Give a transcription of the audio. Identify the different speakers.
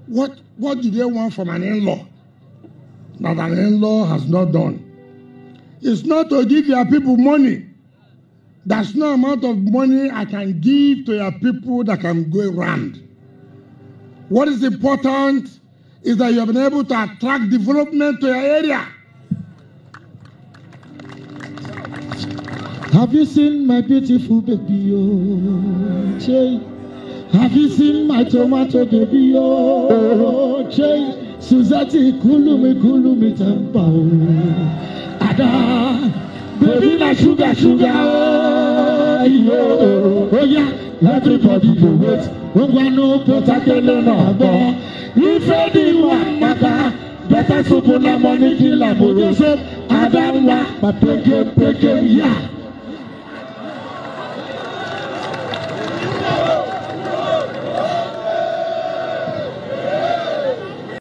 Speaker 1: What do they want from an in-law that an in-law has not done? It's not to give your people money. There's no amount of money I can give to your people that can go around. What is important is that you have been able to attract development to your area.
Speaker 2: Have you seen my beautiful baby? Oh, Jay. Have you seen my tomato baby? Oh, Jay. Suzette, kulumi tempa. Ada, baby na sugar. Oh yeah. Everybody go wait. No potakele no abo. If anyone matter, better soup na money kill am. Adam wa, but peke yeah.